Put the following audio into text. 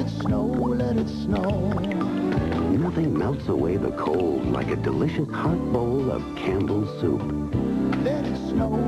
it snow, let it snow. Nothing melts away the cold like a delicious hot bowl of Campbell's soup. Let it snow,